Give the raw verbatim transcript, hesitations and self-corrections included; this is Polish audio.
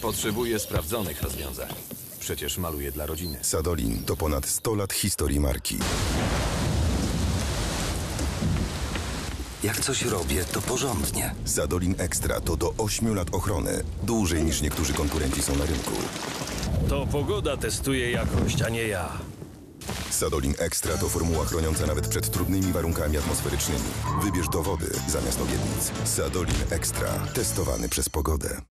Potrzebuję sprawdzonych rozwiązań. Przecież maluję dla rodziny. Sadolin to ponad sto lat historii marki. Jak coś robię, to porządnie. Sadolin Extra to do ośmiu lat ochrony. Dłużej niż niektórzy konkurenci są na rynku. To pogoda testuje jakość, a nie ja. Sadolin Extra to formuła chroniąca nawet przed trudnymi warunkami atmosferycznymi. Wybierz do wody zamiast obietnic. Sadolin Extra. Testowany przez pogodę.